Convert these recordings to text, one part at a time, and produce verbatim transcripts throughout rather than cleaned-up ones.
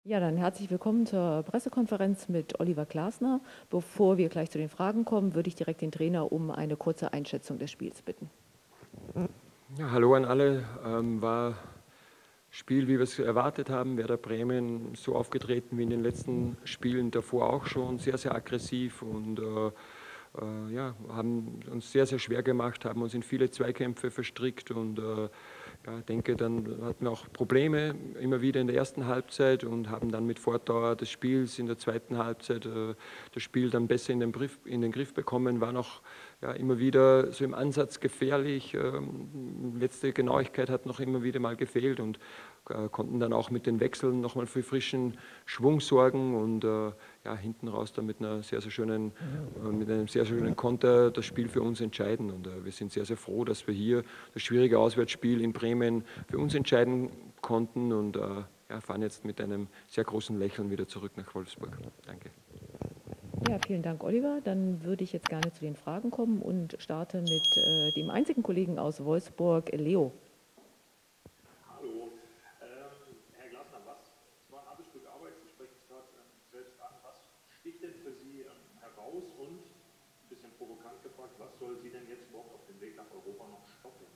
Ja, dann herzlich willkommen zur Pressekonferenz mit Oliver Glasner. Bevor wir gleich zu den Fragen kommen, würde ich direkt den Trainer um eine kurze Einschätzung des Spiels bitten. Ja, hallo an alle. Ähm, war Spiel, wie wir es erwartet haben. Werder Bremen so aufgetreten wie in den letzten Spielen davor auch schon, sehr, sehr aggressiv und äh, äh, ja, haben uns sehr, sehr schwer gemacht, haben uns in viele Zweikämpfe verstrickt und äh, ja, denke, dann hatten wir auch Probleme immer wieder in der ersten Halbzeit und haben dann mit Fortdauer des Spiels in der zweiten Halbzeit äh, das Spiel dann besser in den, Brief, in den Griff bekommen, war noch ja, immer wieder so im Ansatz gefährlich. Ähm, letzte Genauigkeit hat noch immer wieder mal gefehlt und äh, konnten dann auch mit den Wechseln nochmal für frischen Schwung sorgen und äh, ja, hinten raus dann mit einer sehr, sehr schönen, äh, mit einem sehr, sehr schönen Konter das Spiel für uns entscheiden. Und äh, wir sind sehr, sehr froh, dass wir hier das schwierige Auswärtsspiel in Bremen für uns entscheiden konnten und äh, ja, fahren jetzt mit einem sehr großen Lächeln wieder zurück nach Wolfsburg. Danke. Ja, vielen Dank, Oliver. Dann würde ich jetzt gerne zu den Fragen kommen und starte mit äh, dem einzigen Kollegen aus Wolfsburg, Leo. Hallo. Ähm, Herr Glasner, was, es war ein hartes Stück Arbeit, Sie sprechen es gerade ähm, selbst an. Was sticht denn für Sie ähm, heraus und, ein bisschen provokant gefragt, was soll Sie denn jetzt überhaupt auf dem Weg nach Europa noch stoppen?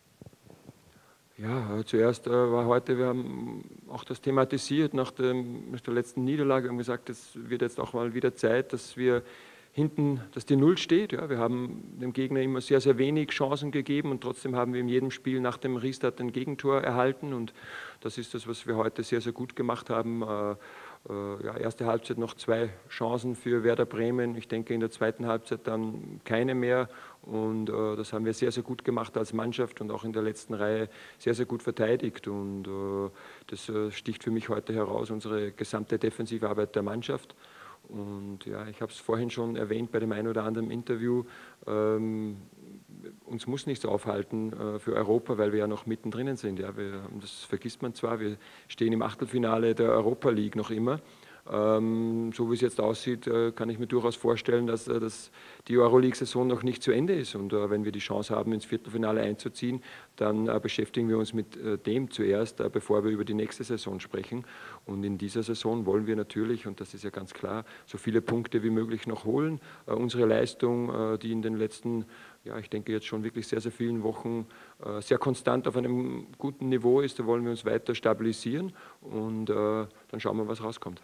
Ja, zuerst äh, war heute, wir haben auch das thematisiert nach, dem, nach der letzten Niederlage, haben gesagt, es wird jetzt auch mal wieder Zeit, dass wir hinten, dass die Null steht. Ja, wir haben dem Gegner immer sehr, sehr wenig Chancen gegeben und trotzdem haben wir in jedem Spiel nach dem Restart ein Gegentor erhalten und das ist das, was wir heute sehr, sehr gut gemacht haben. Äh, äh, ja, erste Halbzeit noch zwei Chancen für Werder Bremen. Ich denke in der zweiten Halbzeit dann keine mehr und äh, das haben wir sehr, sehr gut gemacht als Mannschaft und auch in der letzten Reihe sehr, sehr gut verteidigt und äh, das äh, sticht für mich heute heraus, unsere gesamte defensive Arbeit der Mannschaft. Und ja, ich habe es vorhin schon erwähnt bei dem einen oder anderen Interview, ähm, uns muss nichts aufhalten äh, für Europa, weil wir ja noch mittendrin sind. Ja. Wir, das vergisst man zwar, wir stehen im Achtelfinale der Europa League noch immer. Ähm, so wie es jetzt aussieht, äh, kann ich mir durchaus vorstellen, dass, äh, dass die Euroleague-Saison noch nicht zu Ende ist. Und äh, wenn wir die Chance haben, ins Viertelfinale einzuziehen, dann äh, beschäftigen wir uns mit äh, dem zuerst, äh, bevor wir über die nächste Saison sprechen. Und in dieser Saison wollen wir natürlich, und das ist ja ganz klar, so viele Punkte wie möglich noch holen. Äh, unsere Leistung, äh, die in den letzten, ja, ich denke jetzt schon wirklich sehr, sehr vielen Wochen äh, sehr konstant auf einem guten Niveau ist, da wollen wir uns weiter stabilisieren und äh, dann schauen wir, was rauskommt.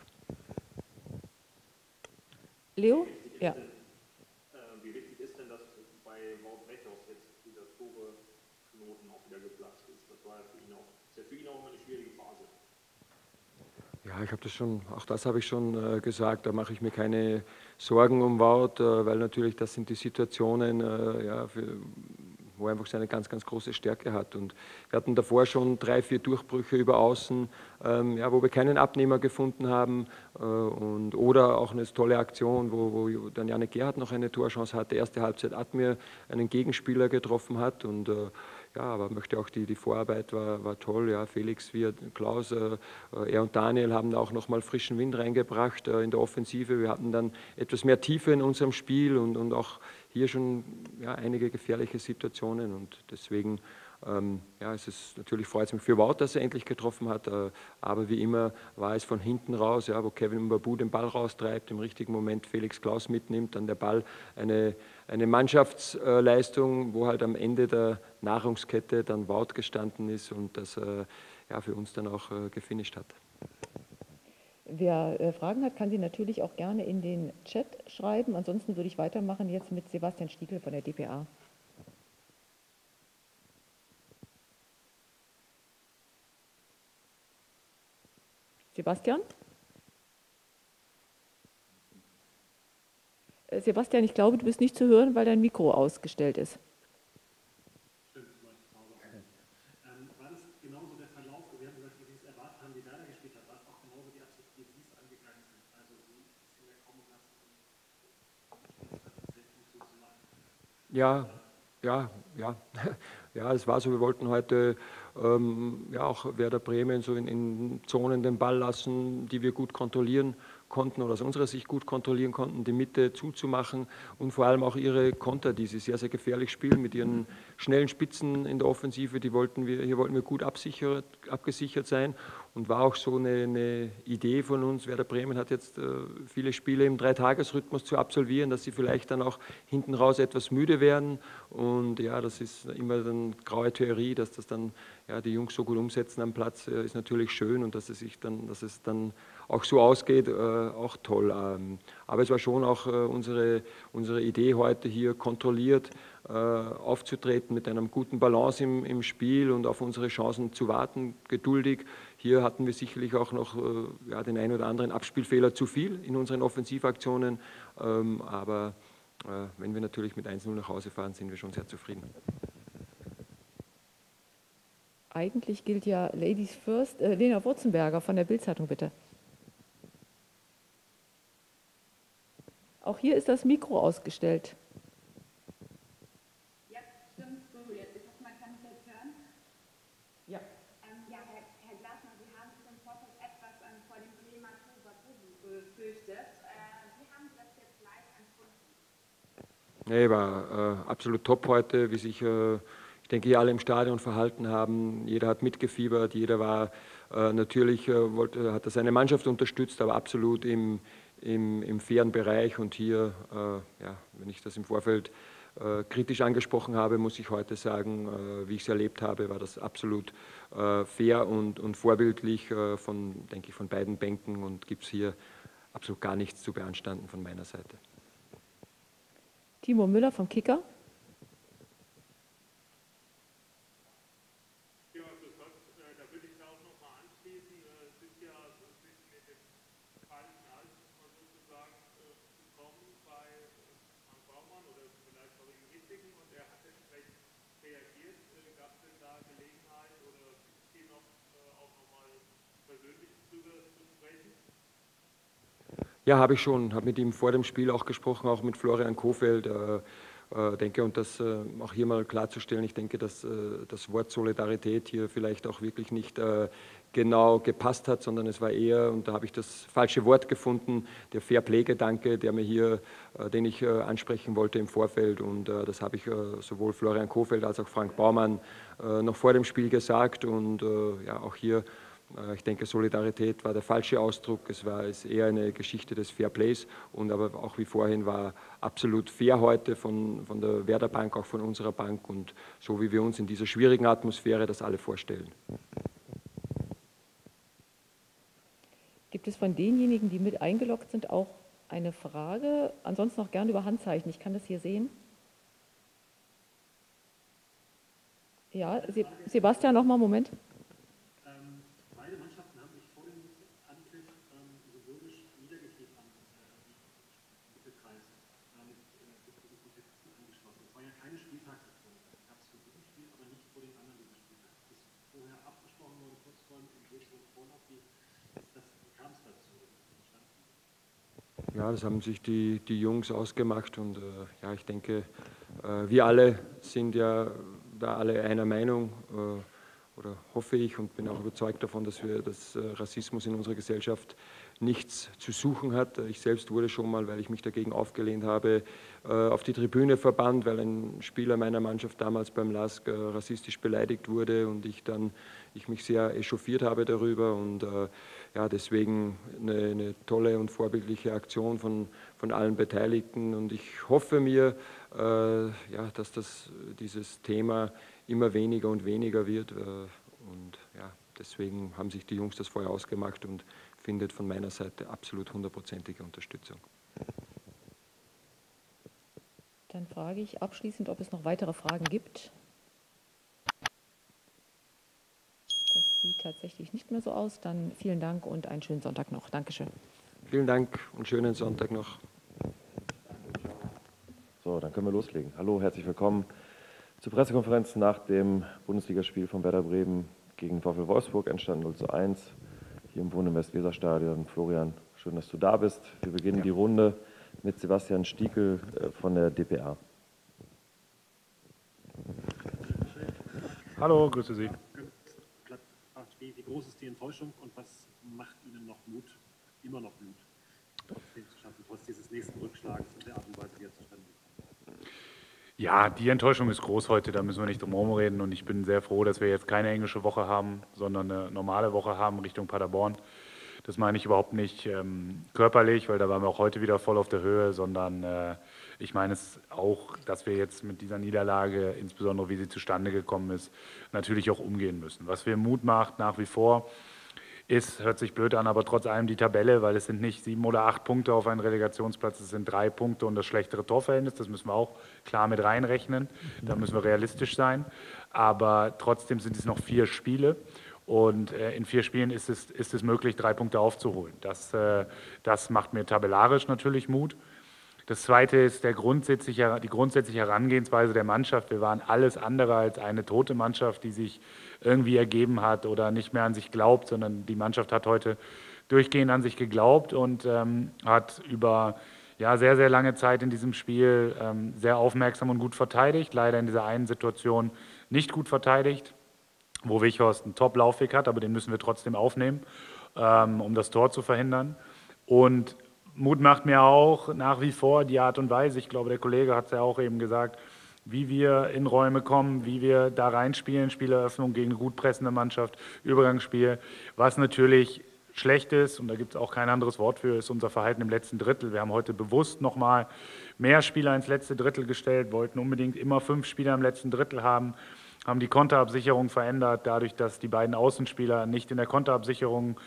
Leo? Ja. Äh, wie wichtig ist denn, dass bei Wout Weghorst jetzt dieser Tore-Knoten auch wieder geplatzt ist? Das war ja für ihn auch, ist ja für ihn auch immer eine schwierige Phase. Ja, ich habe das schon, auch das habe ich schon äh, gesagt, da mache ich mir keine Sorgen um Wout, äh, weil natürlich das sind die Situationen, äh, ja, für, wo er einfach seine ganz, ganz große Stärke hat. Und wir hatten davor schon drei, vier Durchbrüche über Außen, ähm, ja, wo wir keinen Abnehmer gefunden haben äh, und, oder auch eine tolle Aktion, wo, wo dann Jannik Gerhardt noch eine Torchance hatte, erste Halbzeit Admir einen Gegenspieler getroffen hat und äh, ja, aber möchte auch die, die Vorarbeit war, war toll. Ja, Felix, wir, Klaus, äh, er und Daniel haben auch nochmal frischen Wind reingebracht äh, in der Offensive. Wir hatten dann etwas mehr Tiefe in unserem Spiel und, und auch hier schon ja, einige gefährliche Situationen. Und deswegen ähm, ja, es ist, natürlich freut es mich für Wout, dass er endlich getroffen hat. Äh, aber wie immer war es von hinten raus, ja, wo Kevin Mbabu den Ball raustreibt, im richtigen Moment Felix Klaus mitnimmt, dann der Ball eine, eine Mannschaftsleistung, wo halt am Ende der Nahrungskette dann Wout gestanden ist und das äh, ja, für uns dann auch äh, gefinisht hat. Wer äh, Fragen hat, kann sie natürlich auch gerne in den Chat schreiben. Ansonsten würde ich weitermachen jetzt mit Sebastian Stiegel von der D P A. Sebastian? Äh, Sebastian, ich glaube, du bist nicht zu hören, weil dein Mikro ausgestellt ist. Stimmt, das war ich zu Hause. Ähm, war das genauso der Verlauf, wir haben gesagt, wie Sie es erwartet haben, wie Werder gespielt hat, war es auch genauso die Absicht, wie Sie es angegangen sind? Also Sie es in der kommen lassen und Spielstrategie zu machen? Ja, ja, ja, ja, es war so, wir wollten heute ähm, ja auch Werder Bremen so in, in Zonen den Ball lassen, die wir gut kontrollieren konnten oder aus unserer Sicht gut kontrollieren konnten, die Mitte zuzumachen und vor allem auch ihre Konter, die sie sehr, sehr gefährlich spielen mit ihren schnellen Spitzen in der Offensive, die wollten wir, hier wollten wir gut absichert, abgesichert sein und war auch so eine, eine Idee von uns. Werder Bremen hat jetzt äh, viele Spiele im Dreitagesrhythmus zu absolvieren, dass sie vielleicht dann auch hinten raus etwas müde werden. Und ja, das ist immer dann graue Theorie, dass das dann ja, die Jungs so gut umsetzen am Platz, äh, ist natürlich schön, und dass es sich dann, dass es dann auch so ausgeht, äh, auch toll. Ähm, aber es war schon auch äh, unsere, unsere Idee heute hier kontrolliert äh, aufzutreten mit einem guten Balance im, im Spiel und auf unsere Chancen zu warten, geduldig. Hier hatten wir sicherlich auch noch äh, ja, den einen oder anderen Abspielfehler zu viel in unseren Offensivaktionen, ähm, aber äh, wenn wir natürlich mit eins null nach Hause fahren, sind wir schon sehr zufrieden. Eigentlich gilt ja Ladies First. Äh, Lena Wurzenberger von der Bild-Zeitung, bitte. Auch hier ist das Mikro ausgestellt. Ja, stimmt so. Jetzt, ich hoffe, man kann mich jetzt hören. Ja. Ähm, ja, Herr, Herr Glasner, Sie haben sich im Vorfeld etwas ähm, vor dem Thema Toba-Tobu gefürchtet. Äh, wie haben Sie das jetzt live empfunden? Nee, war äh, absolut top heute, wie sich, äh, ich denke, hier alle im Stadion verhalten haben. Jeder hat mitgefiebert, jeder war äh, natürlich, äh, wollte, hat seine Mannschaft unterstützt, aber absolut im, im, im fairen Bereich. Und hier, äh, ja, wenn ich das im Vorfeld äh, kritisch angesprochen habe, muss ich heute sagen, äh, wie ich es erlebt habe, war das absolut äh, fair und, und vorbildlich äh, von, denke ich, von beiden Bänken, und gibt es hier absolut gar nichts zu beanstanden von meiner Seite. Timo Müller vom Kicker. Ja, grüß Gott, äh, da würde ich da auch noch mal anschließen. Äh, es ist ja so ein bisschen mit dem kalten Hals, muss man sozusagen, äh, gekommen bei äh, Frank Baumann oder vielleicht auch im richtigen, und er hat entsprechend reagiert. Äh, Gab es denn da Gelegenheit oder hier noch äh, auch nochmal persönlich drüber zu sprechen? Ja, habe ich schon. Habe mit ihm vor dem Spiel auch gesprochen, auch mit Florian Kohfeldt. Äh, äh, denke, und das äh, auch hier mal klarzustellen, ich denke, dass äh, das Wort Solidarität hier vielleicht auch wirklich nicht äh, genau gepasst hat, sondern es war eher, und da habe ich das falsche Wort gefunden, der Fairplay-Gedanke, der mir hier, äh, den ich äh, ansprechen wollte im Vorfeld, und äh, das habe ich äh, sowohl Florian Kohfeldt als auch Frank Baumann äh, noch vor dem Spiel gesagt, und äh, ja, auch hier. Ich denke, Solidarität war der falsche Ausdruck. Es war es eher eine Geschichte des Fairplays, und aber auch wie vorhin war absolut fair heute von, von der Werder Bank, auch von unserer Bank, und so wie wir uns in dieser schwierigen Atmosphäre das alle vorstellen. Gibt es von denjenigen, die mit eingeloggt sind, auch eine Frage? Ansonsten noch gerne über Handzeichen. Ich kann das hier sehen. Ja, Sebastian, noch mal einen Moment. Beide Mannschaften haben sich vor dem Anpfiff ähm, symbolisch niedergeklebt am äh, Mittelkreis, damit äh, sich diesen Protesten angeschlossen. Es war ja keine Spieltagsaktion. Es gab es für dieses Spiel, aber nicht vor den anderen diesen Spieltag. Ist vorher abgesprochen worden, kurz vor dem Vorlauf. Wie kam es dazu? Ja, das haben sich die, die Jungs ausgemacht, und äh, ja, ich denke, äh, wir alle sind ja da alle einer Meinung. Äh, Oder hoffe ich und bin auch überzeugt davon, dass wir, dass Rassismus in unserer Gesellschaft nichts zu suchen hat. Ich selbst wurde schon mal, weil ich mich dagegen aufgelehnt habe, auf die Tribüne verbannt, weil ein Spieler meiner Mannschaft damals beim L A S K rassistisch beleidigt wurde, und ich dann ich mich sehr echauffiert habe darüber, und ja, deswegen eine, eine tolle und vorbildliche Aktion von, von allen Beteiligten, und ich hoffe mir, äh, ja, dass das, dieses Thema immer weniger und weniger wird, und ja, deswegen haben sich die Jungs das vorher ausgemacht und findet von meiner Seite absolut hundertprozentige Unterstützung. Dann frage ich abschließend, ob es noch weitere Fragen gibt. Das sieht tatsächlich nicht mehr so aus. Dann vielen Dank und einen schönen Sonntag noch. Dankeschön. Vielen Dank und schönen Sonntag noch. So, dann können wir loslegen. Hallo, herzlich willkommen zur Pressekonferenz nach dem Bundesligaspiel von Werder Bremen gegen VfL Wolfsburg, Endstand null zu eins, hier im Wohn- im Westweserstadion. Florian, schön, dass du da bist. Wir beginnen ja. die Runde mit Sebastian Stiekel von der D P A. Hallo, grüße Sie. Wie, wie groß ist die Enttäuschung und was macht Ihnen noch Mut, immer noch Mut, trotzdem zu schaffen, trotz dieses nächsten Rückschlags und der Art und Weise, wie er zustande kommt? Ja, die Enttäuschung ist groß heute, da müssen wir nicht drum herum reden und ich bin sehr froh, dass wir jetzt keine englische Woche haben, sondern eine normale Woche haben Richtung Paderborn. Das meine ich überhaupt nicht ähm, körperlich, weil da waren wir auch heute wieder voll auf der Höhe, sondern äh, ich meine es auch, dass wir jetzt mit dieser Niederlage, insbesondere wie sie zustande gekommen ist, natürlich auch umgehen müssen. Was mir Mut macht nach wie vor, ist, hört sich blöd an, aber trotz allem die Tabelle, weil es sind nicht sieben oder acht Punkte auf einen Relegationsplatz, es sind drei Punkte und das schlechtere Torverhältnis, das müssen wir auch klar mit reinrechnen, da müssen wir realistisch sein, aber trotzdem sind es noch vier Spiele und äh, in vier Spielen ist es, ist es möglich, drei Punkte aufzuholen. Das, äh, das macht mir tabellarisch natürlich Mut. Das Zweite ist der grundsätzliche, die grundsätzliche Herangehensweise der Mannschaft. Wir waren alles andere als eine tote Mannschaft, die sich irgendwie ergeben hat oder nicht mehr an sich glaubt, sondern die Mannschaft hat heute durchgehend an sich geglaubt und ähm, hat über ja, sehr, sehr lange Zeit in diesem Spiel ähm, sehr aufmerksam und gut verteidigt. Leider in dieser einen Situation nicht gut verteidigt, wo Wichhorst einen Top-Laufweg hat, aber den müssen wir trotzdem aufnehmen, ähm, um das Tor zu verhindern. Und Mut macht mir auch nach wie vor die Art und Weise, ich glaube, der Kollege hat es ja auch eben gesagt, wie wir in Räume kommen, wie wir da reinspielen, Spieleröffnung gegen eine gut pressende Mannschaft, Übergangsspiel, was natürlich schlecht ist, und da gibt es auch kein anderes Wort für, ist unser Verhalten im letzten Drittel. Wir haben heute bewusst nochmal mehr Spieler ins letzte Drittel gestellt, wollten unbedingt immer fünf Spieler im letzten Drittel haben, haben die Konterabsicherung verändert, dadurch, dass die beiden Außenspieler nicht in der Konterabsicherung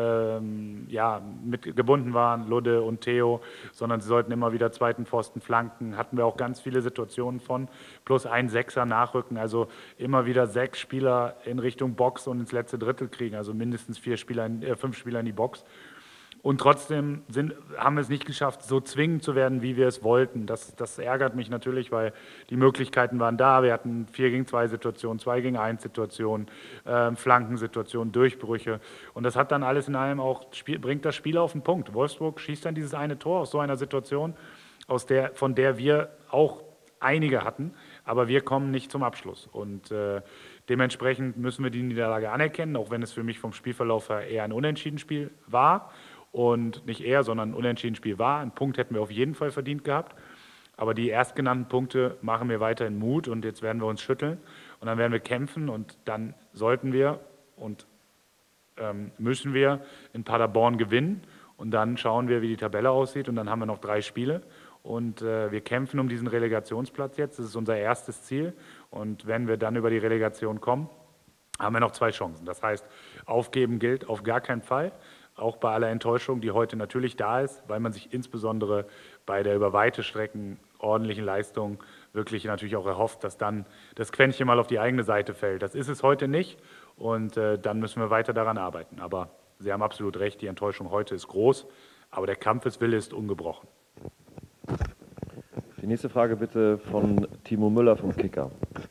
ähm, ja, mit gebunden waren, Ludde und Theo, sondern sie sollten immer wieder zweiten Pfosten flanken. Hatten wir auch ganz viele Situationen von, plus ein Sechser nachrücken, also immer wieder sechs Spieler in Richtung Box und ins letzte Drittel kriegen, also mindestens vier Spieler, äh, fünf Spieler in die Box. Und trotzdem sind, haben wir es nicht geschafft, so zwingend zu werden, wie wir es wollten. Das, das ärgert mich natürlich, weil die Möglichkeiten waren da. Wir hatten vier gegen zwei Situationen, zwei gegen eins Situationen, äh, Flankensituationen, Durchbrüche. Und das hat dann alles in allem auch, Spiel, bringt das Spiel auf den Punkt. Wolfsburg schießt dann dieses eine Tor aus so einer Situation, aus der, von der wir auch einige hatten, aber wir kommen nicht zum Abschluss. Und äh, dementsprechend müssen wir die Niederlage anerkennen, auch wenn es für mich vom Spielverlauf her eher ein Unentschieden-Spiel war. Und nicht eher, sondern ein Unentschieden-Spiel war. Einen Punkt hätten wir auf jeden Fall verdient gehabt. Aber die erstgenannten Punkte machen mir weiterhin Mut und jetzt werden wir uns schütteln und dann werden wir kämpfen und dann sollten wir und ähm, müssen wir in Paderborn gewinnen und dann schauen wir, wie die Tabelle aussieht und dann haben wir noch drei Spiele und äh, wir kämpfen um diesen Relegationsplatz jetzt. Das ist unser erstes Ziel und wenn wir dann über die Relegation kommen, haben wir noch zwei Chancen. Das heißt, aufgeben gilt auf gar keinen Fall. Auch bei aller Enttäuschung, die heute natürlich da ist, weil man sich insbesondere bei der über weite Strecken ordentlichen Leistung wirklich natürlich auch erhofft, dass dann das Quäntchen mal auf die eigene Seite fällt. Das ist es heute nicht und äh, dann müssen wir weiter daran arbeiten. Aber Sie haben absolut recht, die Enttäuschung heute ist groß, aber der Kampfeswille ist ungebrochen. Die nächste Frage bitte von Timo Müller vom Kicker.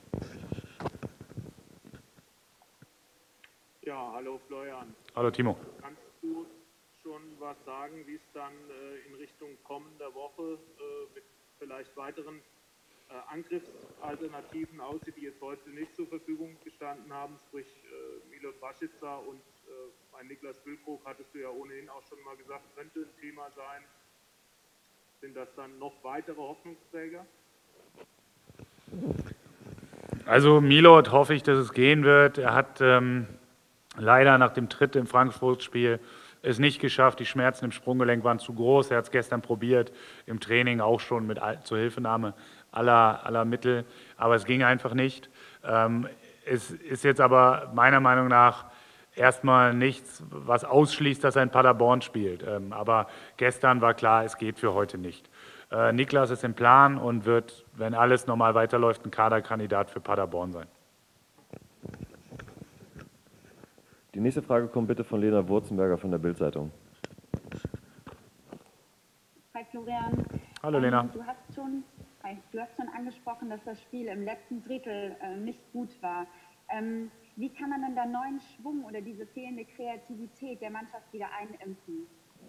Ja, hallo Florian. Hallo Timo. Kannst du schon was sagen, wie es dann äh, in Richtung kommender Woche äh, mit vielleicht weiteren äh, Angriffsalternativen aussieht, die jetzt heute nicht zur Verfügung gestanden haben, sprich äh, Milot Rashica und äh, bei Niklas Füllkrug hattest du ja ohnehin auch schon mal gesagt, könnte ein Thema sein. Sind das dann noch weitere Hoffnungsträger? Also Milot hoffe ich, dass es gehen wird. Er hat ähm, leider nach dem Tritt im Frankfurt-Spiel es nicht geschafft. Die Schmerzen im Sprunggelenk waren zu groß. Er hat es gestern probiert, im Training auch schon mit zur Hilfenahme aller, aller Mittel. Aber es ging einfach nicht. Ähm, es ist jetzt aber meiner Meinung nach erstmal nichts, was ausschließt, dass er in Paderborn spielt. Ähm, aber gestern war klar, es geht für heute nicht. Äh, Niklas ist im Plan und wird, wenn alles normal weiterläuft, ein Kaderkandidat für Paderborn sein. Die nächste Frage kommt bitte von Lena Wurzenberger von der Bild-Zeitung. Hi Florian. Hallo Lena. Ähm, du, hast schon, hi, du hast schon angesprochen, dass das Spiel im letzten Drittel äh, nicht gut war. Ähm, wie kann man denn da neuen Schwung oder diese fehlende Kreativität der Mannschaft wieder einimpfen?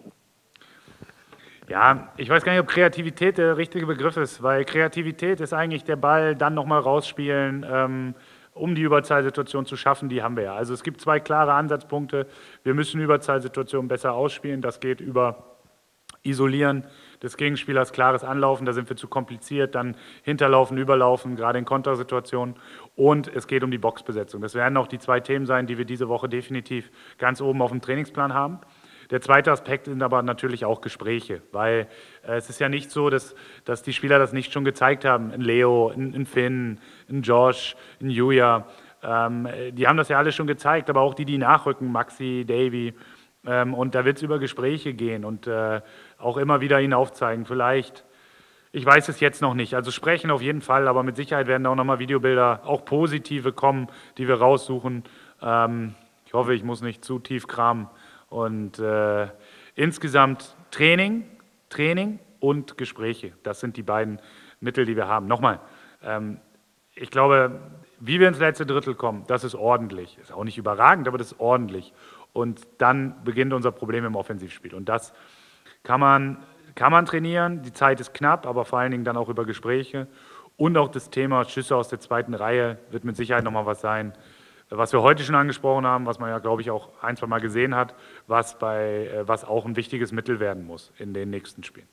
Ja, ich weiß gar nicht, ob Kreativität der richtige Begriff ist, weil Kreativität ist eigentlich der Ball dann nochmal rausspielen, ähm, um die Überzahlsituation zu schaffen, die haben wir ja. Also es gibt zwei klare Ansatzpunkte. Wir müssen Überzahlsituationen besser ausspielen. Das geht über Isolieren des Gegenspielers, klares Anlaufen, da sind wir zu kompliziert, dann Hinterlaufen, Überlaufen, gerade in Kontersituationen, und es geht um die Boxbesetzung. Das werden auch die zwei Themen sein, die wir diese Woche definitiv ganz oben auf dem Trainingsplan haben. Der zweite Aspekt sind aber natürlich auch Gespräche, weil äh, es ist ja nicht so, dass, dass die Spieler das nicht schon gezeigt haben, in Leo, in, in Finn, in Josh, in Julia, ähm, die haben das ja alle schon gezeigt, aber auch die, die nachrücken, Maxi, Davy, ähm, und da wird es über Gespräche gehen und äh, auch immer wieder ihnen aufzeigen, vielleicht, ich weiß es jetzt noch nicht, also sprechen auf jeden Fall, aber mit Sicherheit werden auch nochmal Videobilder, auch positive kommen, die wir raussuchen. Ähm, ich hoffe, ich muss nicht zu tief kramen. Und äh, insgesamt Training, Training und Gespräche, das sind die beiden Mittel, die wir haben. Nochmal, ähm, ich glaube, wie wir ins letzte Drittel kommen, das ist ordentlich. Ist auch nicht überragend, aber das ist ordentlich. Und dann beginnt unser Problem im Offensivspiel. Und das kann man, kann man trainieren, die Zeit ist knapp, aber vor allen Dingen dann auch über Gespräche. Und auch das Thema Schüsse aus der zweiten Reihe wird mit Sicherheit nochmal was sein, was wir heute schon angesprochen haben, was man ja, glaube ich, auch ein, zwei Mal gesehen hat, was, bei, was auch ein wichtiges Mittel werden muss in den nächsten Spielen.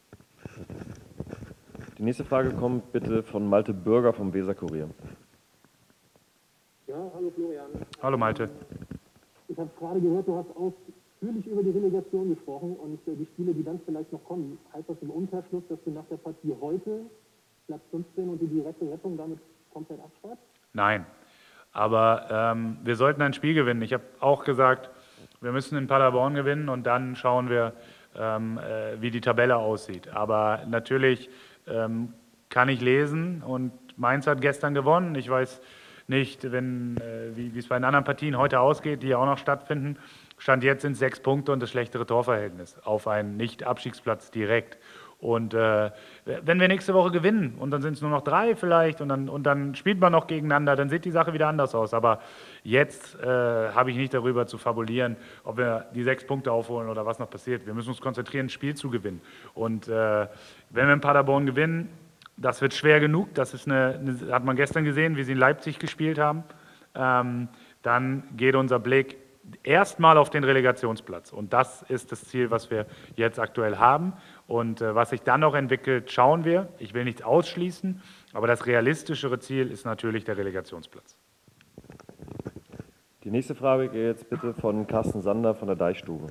Die nächste Frage kommt bitte von Malte Bürger vom Weser-Kurier. Ja, hallo Florian. Hallo Malte. Ich habe gerade gehört, du hast ausführlich über die Relegation gesprochen und äh, die Spiele, die dann vielleicht noch kommen. Heißt das im Umkehrschluss, dass du nach der Partie heute Platz fünfzehn und die direkte Rettung damit komplett abschreibst? Nein. Aber ähm, wir sollten ein Spiel gewinnen. Ich habe auch gesagt, wir müssen in Paderborn gewinnen und dann schauen wir, ähm, äh, wie die Tabelle aussieht. Aber natürlich ähm, kann ich lesen und Mainz hat gestern gewonnen. Ich weiß nicht, wenn, äh, wie es bei den anderen Partien heute ausgeht, die ja auch noch stattfinden. Stand jetzt sind es sechs Punkte und das schlechtere Torverhältnis auf einen Nicht-Abstiegsplatz direkt. Und äh, wenn wir nächste Woche gewinnen und dann sind es nur noch drei vielleicht und dann, und dann spielt man noch gegeneinander, dann sieht die Sache wieder anders aus. Aber jetzt äh, habe ich nicht darüber zu fabulieren, ob wir die sechs Punkte aufholen oder was noch passiert. Wir müssen uns konzentrieren, ein Spiel zu gewinnen. Und äh, wenn wir in Paderborn gewinnen, das wird schwer genug. Das ist eine, eine, hat man gestern gesehen, wie sie in Leipzig gespielt haben. Ähm, dann geht unser Blick erstmal auf den Relegationsplatz. Und das ist das Ziel, was wir jetzt aktuell haben. Und äh, was sich dann noch entwickelt, schauen wir. Ich will nichts ausschließen, aber das realistischere Ziel ist natürlich der Relegationsplatz. Die nächste Frage geht jetzt bitte von Carsten Sander von der Deichstube.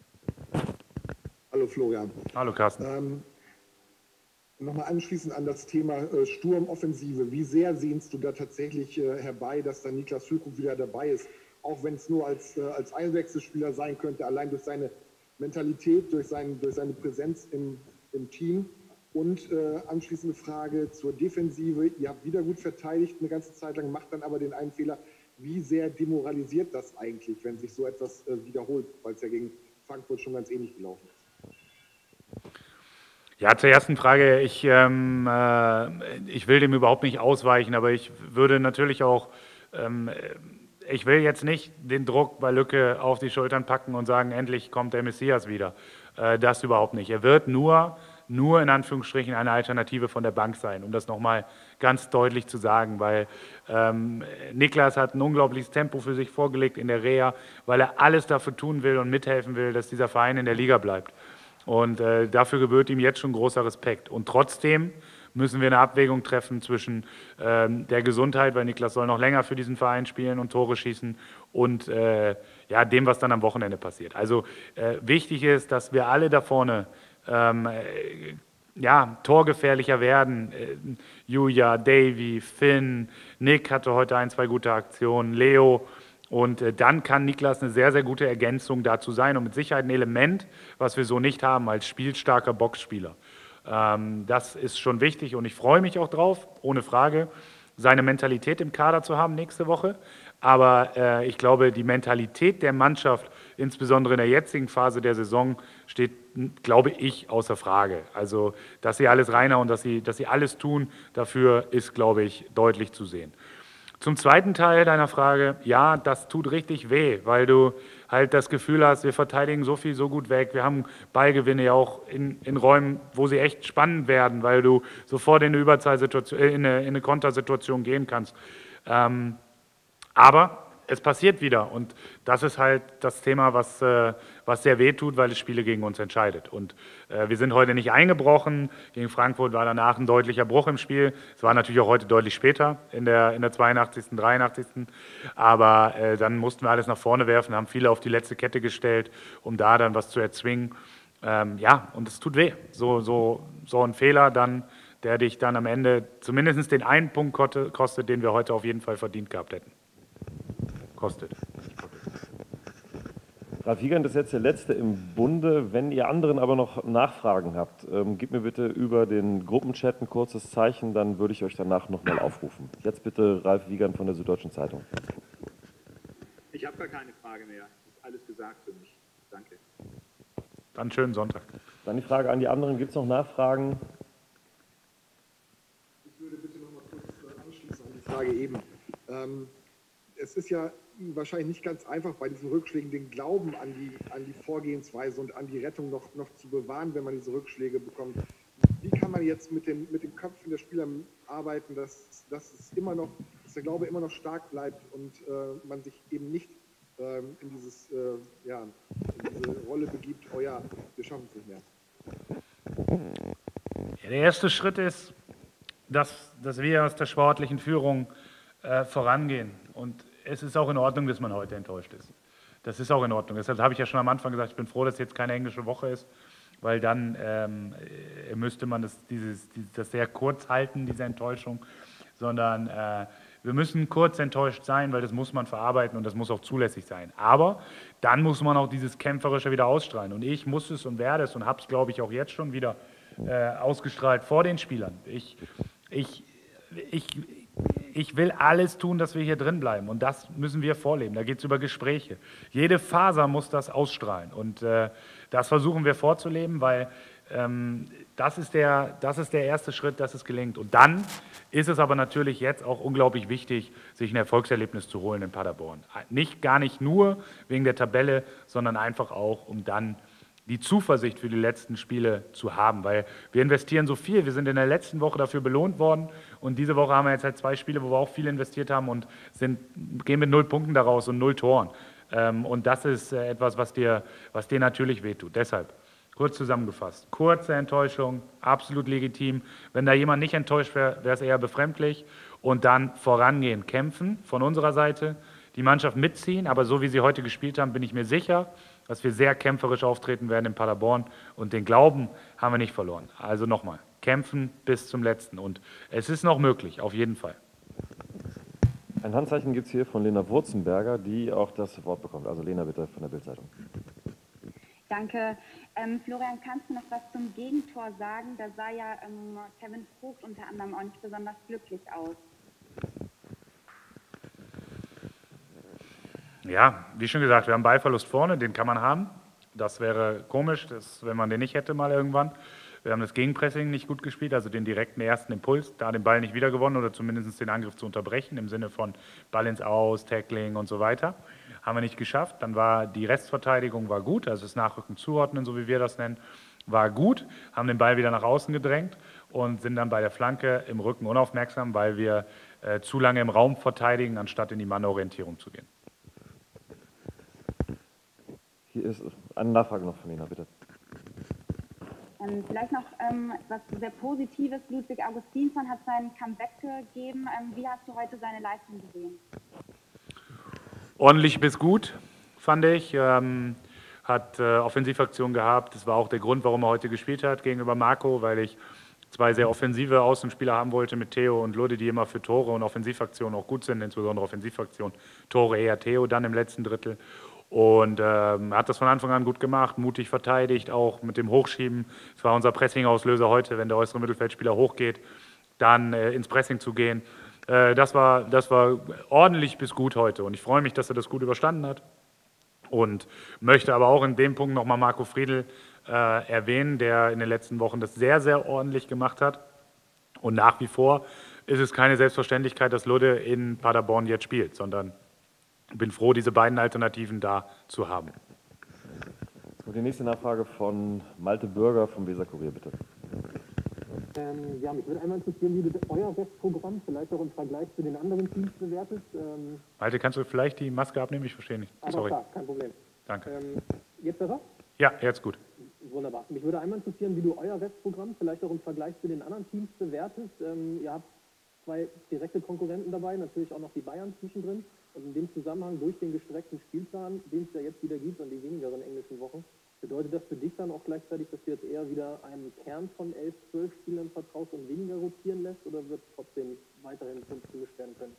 Hallo Florian. Hallo Carsten. Ähm, Nochmal anschließend an das Thema äh, Sturmoffensive. Wie sehr sehnst du da tatsächlich äh, herbei, dass dann Niklas Füllkrug wieder dabei ist? Auch wenn es nur als, äh, als Einwechselspieler sein könnte, allein durch seine Mentalität, durch, sein, durch seine Präsenz im, im Team. Und äh, anschließende Frage zur Defensive. Ihr habt wieder gut verteidigt eine ganze Zeit lang, macht dann aber den einen Fehler. Wie sehr demoralisiert das eigentlich, wenn sich so etwas äh, wiederholt, weil es ja gegen Frankfurt schon ganz ähnlich gelaufen ist? Ja, zur ersten Frage. Ich, ähm, äh, ich will dem überhaupt nicht ausweichen, aber ich würde natürlich auch, ähm, ich will jetzt nicht den Druck bei Lücke auf die Schultern packen und sagen, endlich kommt der Messias wieder. Äh, das überhaupt nicht. Er wird nur, nur in Anführungsstrichen eine Alternative von der Bank sein, um das nochmal ganz deutlich zu sagen, weil ähm, Niklas hat ein unglaubliches Tempo für sich vorgelegt in der Reha, weil er alles dafür tun will und mithelfen will, dass dieser Verein in der Liga bleibt. Und äh, dafür gebührt ihm jetzt schon großer Respekt. Und trotzdem müssen wir eine Abwägung treffen zwischen ähm, der Gesundheit, weil Niklas soll noch länger für diesen Verein spielen und Tore schießen, und äh, ja, dem, was dann am Wochenende passiert. Also äh, wichtig ist, dass wir alle da vorne ähm, äh, ja, torgefährlicher werden. Äh, Julia, Davy, Finn, Nick hatte heute ein, zwei gute Aktionen, Leo. Und äh, dann kann Niklas eine sehr, sehr gute Ergänzung dazu sein und mit Sicherheit ein Element, was wir so nicht haben als spielstarker Boxspieler. Ähm, das ist schon wichtig und ich freue mich auch drauf, ohne Frage, seine Mentalität im Kader zu haben nächste Woche. Aber äh, ich glaube, die Mentalität der Mannschaft, insbesondere in der jetzigen Phase der Saison, steht, glaube ich, außer Frage. Also, dass sie alles reinhauen und dass sie, dass sie alles tun, dafür ist, glaube ich, deutlich zu sehen. Zum zweiten Teil deiner Frage, ja, das tut richtig weh, weil du halt das Gefühl hast, wir verteidigen so viel so gut weg, wir haben Ballgewinne ja auch in, in Räumen, wo sie echt spannend werden, weil du sofort in eine Überzahlsituation, in eine, in eine Kontersituation gehen kannst. Ähm, aber es passiert wieder. Und das ist halt das Thema, was, äh, was sehr weh tut, weil es Spiele gegen uns entscheidet. Und äh, wir sind heute nicht eingebrochen. Gegen Frankfurt war danach ein deutlicher Bruch im Spiel. Es war natürlich auch heute deutlich später, in der, in der zweiundachtzigsten, dreiundachtzigsten Aber äh, dann mussten wir alles nach vorne werfen, haben viele auf die letzte Kette gestellt, um da dann was zu erzwingen. Ähm, ja, und es tut weh. So, so, so ein Fehler dann, der dich dann am Ende zumindest den einen Punkt kostet, den wir heute auf jeden Fall verdient gehabt hätten. Kostet. Ralf Wiegand ist jetzt der Letzte im Bunde. Wenn ihr anderen aber noch Nachfragen habt, ähm, gebt mir bitte über den Gruppenchat ein kurzes Zeichen, dann würde ich euch danach nochmal aufrufen. Jetzt bitte Ralf Wiegand von der Süddeutschen Zeitung. Ich habe gar keine Frage mehr. Ist alles gesagt für mich. Danke. Dann schönen Sonntag. Dann die Frage an die anderen. Gibt es noch Nachfragen? Ich würde bitte noch mal kurz anschließen an die Frage eben. Ähm, es ist ja wahrscheinlich nicht ganz einfach, bei diesen Rückschlägen den Glauben an die, an die Vorgehensweise und an die Rettung noch, noch zu bewahren, wenn man diese Rückschläge bekommt. Wie kann man jetzt mit den, mit den Köpfen der Spieler arbeiten, dass, dass es immer noch, dass der Glaube immer noch stark bleibt und äh, man sich eben nicht äh, in, dieses, äh, ja, in diese Rolle begibt, oh ja, wir schaffen es nicht mehr? Ja, der erste Schritt ist, dass, dass wir aus der sportlichen Führung äh, vorangehen. Und es ist auch in Ordnung, dass man heute enttäuscht ist. Das ist auch in Ordnung. Deshalb habe ich ja schon am Anfang gesagt, ich bin froh, dass jetzt keine englische Woche ist, weil dann ähm, müsste man das, dieses, das sehr kurz halten, diese Enttäuschung, sondern äh, wir müssen kurz enttäuscht sein, weil das muss man verarbeiten und das muss auch zulässig sein. Aber dann muss man auch dieses Kämpferische wieder ausstrahlen. Und ich muss es und werde es und habe es, glaube ich, auch jetzt schon wieder äh, ausgestrahlt vor den Spielern. Ich, ich, ich, ich will alles tun, dass wir hier drin bleiben und das müssen wir vorleben. Da geht es über Gespräche. Jede Faser muss das ausstrahlen und äh, das versuchen wir vorzuleben, weil ähm, das ist der, das ist der erste Schritt, dass es gelingt. Und dann ist es aber natürlich jetzt auch unglaublich wichtig, sich ein Erfolgserlebnis zu holen in Paderborn. Nicht, gar nicht nur wegen der Tabelle, sondern einfach auch, um dann die Zuversicht für die letzten Spiele zu haben, weil wir investieren so viel. Wir sind in der letzten Woche dafür belohnt worden und diese Woche haben wir jetzt halt zwei Spiele, wo wir auch viel investiert haben und sind, gehen mit null Punkten daraus und null Toren. Und das ist etwas, was dir, was dir natürlich wehtut. Deshalb, kurz zusammengefasst, kurze Enttäuschung, absolut legitim. Wenn da jemand nicht enttäuscht wäre, wäre es eher befremdlich. Und dann vorangehen, kämpfen von unserer Seite, die Mannschaft mitziehen. Aber so wie sie heute gespielt haben, bin ich mir sicher, dass wir sehr kämpferisch auftreten werden in Paderborn. Und den Glauben haben wir nicht verloren. Also nochmal, kämpfen bis zum Letzten. Und es ist noch möglich, auf jeden Fall. Ein Handzeichen gibt es hier von Lena Wurzenberger, die auch das Wort bekommt. Also Lena, bitte, von der Bild-Zeitung. Danke. Ähm, Florian, kannst du noch was zum Gegentor sagen? Da sah ja ähm, Kevin Vogt unter anderem auch nicht besonders glücklich aus. Ja, wie schon gesagt, wir haben Ballverlust vorne, den kann man haben. Das wäre komisch, dass, wenn man den nicht hätte mal irgendwann. Wir haben das Gegenpressing nicht gut gespielt, also den direkten ersten Impuls, da den Ball nicht wieder gewonnen oder zumindest den Angriff zu unterbrechen, im Sinne von Ball ins Aus, Tackling und so weiter. Haben wir nicht geschafft. Dann war die Restverteidigung war gut, also das Nachrücken zuordnen, so wie wir das nennen, war gut, haben den Ball wieder nach außen gedrängt und sind dann bei der Flanke im Rücken unaufmerksam, weil wir äh, zu lange im Raum verteidigen, anstatt in die Mannorientierung zu gehen. Hier ist eine Nachfrage noch von Lena, bitte. Ähm, vielleicht noch ähm, was sehr Positives. Ludwig Augustinsson hat sein Comeback gegeben. Ähm, wie hast du heute seine Leistung gesehen? Ordentlich bis gut, fand ich. Ähm, hat äh, Offensivaktion gehabt. Das war auch der Grund, warum er heute gespielt hat gegenüber Marco, weil ich zwei sehr offensive Außenspieler haben wollte mit Theo und Lode, die immer für Tore und Offensivaktionen auch gut sind, insbesondere Offensivaktion. Tore eher Theo dann im letzten Drittel. Und ähm, er hat das von Anfang an gut gemacht, mutig verteidigt, auch mit dem Hochschieben. Es war unser Pressing-Auslöser heute, wenn der äußere Mittelfeldspieler hochgeht, dann äh, ins Pressing zu gehen. Äh, das war, das war ordentlich bis gut heute und ich freue mich, dass er das gut überstanden hat. Und möchte aber auch in dem Punkt nochmal Marco Friedl äh, erwähnen, der in den letzten Wochen das sehr, sehr ordentlich gemacht hat. Und nach wie vor ist es keine Selbstverständlichkeit, dass Ludde in Paderborn jetzt spielt, sondern ich bin froh, diese beiden Alternativen da zu haben. Und die nächste Nachfrage von Malte Bürger vom Weser Kurier, bitte. Ähm, ja, mich würde einmal interessieren, wie du euer Restprogramm vielleicht auch im Vergleich zu den anderen Teams bewertest. Ähm, Malte, kannst du vielleicht die Maske abnehmen? Ich verstehe nicht. aber Sorry. klar, kein Problem. Danke. Ähm, jetzt besser? Ja, jetzt gut. Wunderbar. Mich würde einmal interessieren, wie du euer Restprogramm vielleicht auch im Vergleich zu den anderen Teams bewertest. Ähm, ihr habt zwei direkte Konkurrenten dabei, natürlich auch noch die Bayern zwischendrin. Und in dem Zusammenhang durch den gestreckten Spielplan, den es ja jetzt wieder gibt und die wenigeren englischen Wochen, bedeutet das für dich dann auch gleichzeitig, dass du jetzt eher wieder einem Kern von elf, zwölf Spielern vertraust und weniger rotieren lässt, oder wird trotzdem weiterhin fünf gemischt werden können?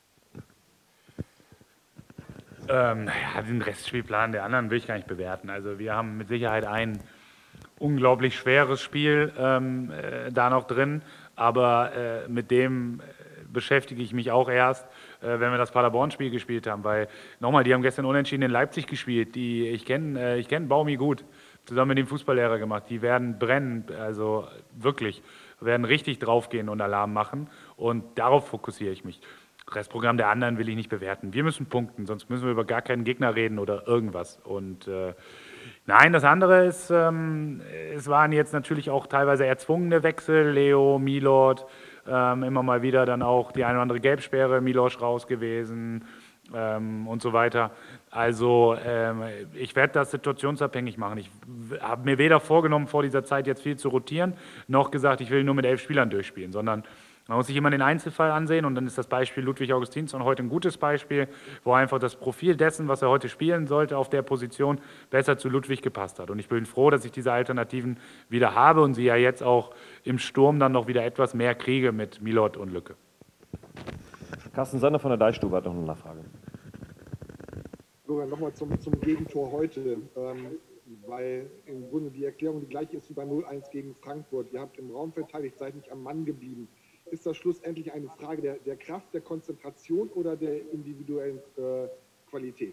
Ähm, ja, den Restspielplan der anderen will ich gar nicht bewerten. Also wir haben mit Sicherheit ein unglaublich schweres Spiel ähm, äh, da noch drin, aber äh, mit dem beschäftige ich mich auch erst, äh, wenn wir das Paderborn-Spiel gespielt haben, weil nochmal, die haben gestern unentschieden in Leipzig gespielt, die, ich kenne äh, ich kenn Baumi gut, zusammen mit dem Fußballlehrer gemacht, die werden brennen, also wirklich, werden richtig draufgehen und Alarm machen und darauf fokussiere ich mich. Das Restprogramm der anderen will ich nicht bewerten. Wir müssen punkten, sonst müssen wir über gar keinen Gegner reden oder irgendwas. Und äh, nein, das andere ist, ähm, es waren jetzt natürlich auch teilweise erzwungene Wechsel. Leo, Milot, ähm, immer mal wieder dann auch die eine oder andere Gelbsperre, Miloš raus gewesen ähm, und so weiter. Also ähm, ich werde das situationsabhängig machen. Ich habe mir weder vorgenommen, vor dieser Zeit jetzt viel zu rotieren, noch gesagt, ich will nur mit elf Spielern durchspielen, sondern man muss sich immer den Einzelfall ansehen und dann ist das Beispiel Ludwig Augustinsson heute ein gutes Beispiel, wo einfach das Profil dessen, was er heute spielen sollte auf der Position, besser zu Ludwig gepasst hat. Und ich bin froh, dass ich diese Alternativen wieder habe und sie ja jetzt auch im Sturm dann noch wieder etwas mehr kriege mit Milot und Lücke. Carsten Sander von der Deichstube hat noch eine Nachfrage. Nochmal zum, zum Gegentor heute, ähm, weil im Grunde die Erklärung die gleiche ist wie bei null eins gegen Frankfurt. Ihr habt im Raum verteidigt, seid nicht am Mann geblieben. Ist das schlussendlich eine Frage der, der Kraft, der Konzentration oder der individuellen äh, Qualität?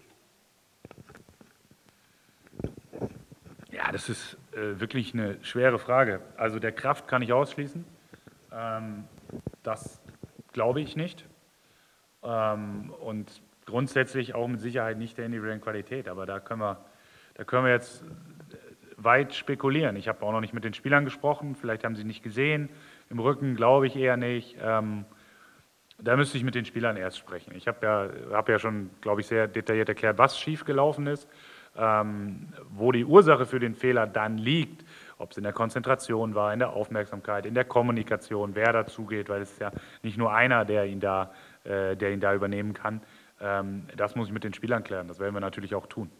Ja, das ist äh, wirklich eine schwere Frage. Also der Kraft kann ich ausschließen. Ähm, das glaube ich nicht. Ähm, und grundsätzlich auch mit Sicherheit nicht der individuellen Qualität. Aber da können wir, da können wir jetzt weit spekulieren. Ich habe auch noch nicht mit den Spielern gesprochen. Vielleicht haben sie nicht gesehen. Im Rücken glaube ich eher nicht. Ähm, da müsste ich mit den Spielern erst sprechen. Ich habe ja, hab ja schon, glaube ich, sehr detailliert erklärt, was schiefgelaufen ist, ähm, wo die Ursache für den Fehler dann liegt, ob es in der Konzentration war, in der Aufmerksamkeit, in der Kommunikation, wer dazugeht, weil es ist ja nicht nur einer, der ihn da, äh, der ihn da übernehmen kann. Ähm, das muss ich mit den Spielern klären. Das werden wir natürlich auch tun.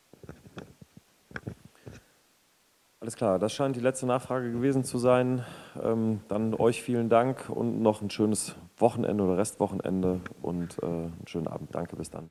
Alles klar, das scheint die letzte Nachfrage gewesen zu sein. Ähm, dann euch vielen Dank und noch ein schönes Wochenende oder Restwochenende und äh, einen schönen Abend. Danke, bis dann.